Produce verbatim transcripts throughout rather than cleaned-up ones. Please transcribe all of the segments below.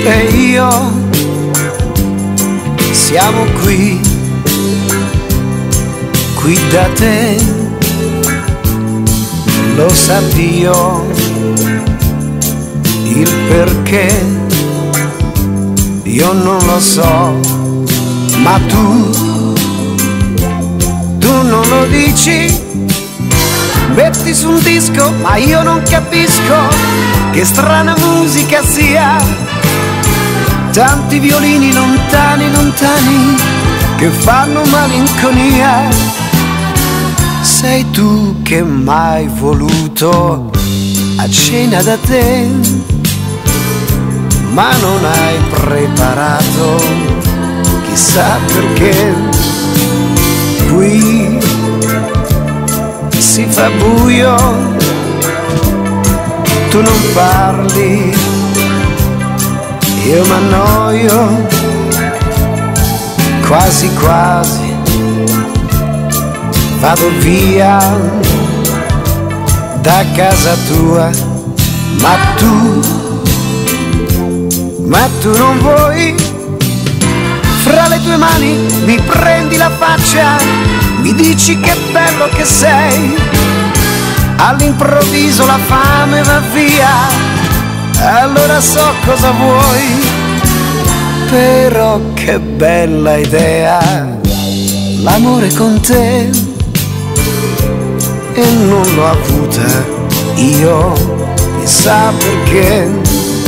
e io siamo qui, qui da te, lo sa Dio il perché, io non lo so, ma tu, tu non lo dici. Metti su un disco, ma io non capisco che strana musica sia. Tanti violini lontani, lontani, che fanno malinconia. Sei tu che m'hai voluto a cena da te, ma non hai preparato chissà perché. Qui si fa buio, tu non parli, io m'annoio, quasi quasi vado via da casa tua, ma tu, ma tu non vuoi. Fra le tue mani mi prendi la faccia, mi dici che bello che sei, all'improvviso la fame va via, allora so cosa vuoi. Però che bella idea, l'amore con te, e non l'ho avuta io, chissà perché.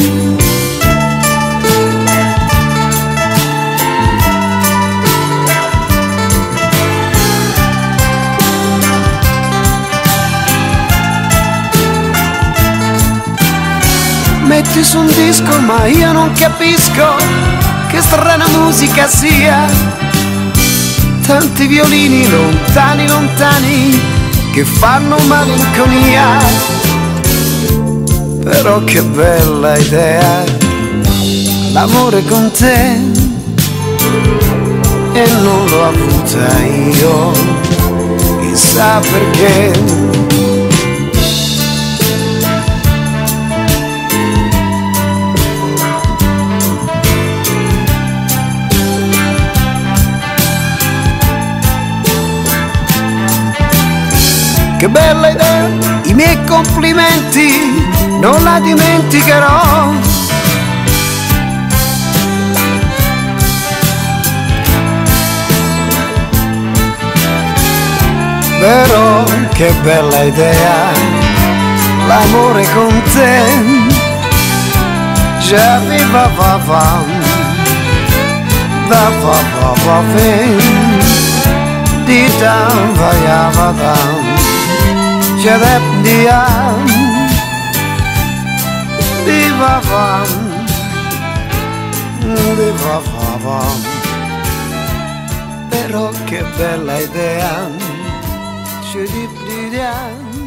Metti su un disco, ma io non capisco che strana musica sia. Tanti violini lontani, lontani, che fanno malinconia. Però che bella idea, l'amore con te, e non l'ho avuta io, chissà perché. Che bella idea, i miei complimenti non la dimenticherò. Però che bella idea, l'amore con te. Già viva va va, va va va va ven, di da va ya va da. Jadep diam, divavam, divavam. Però che bella idea, ci diam.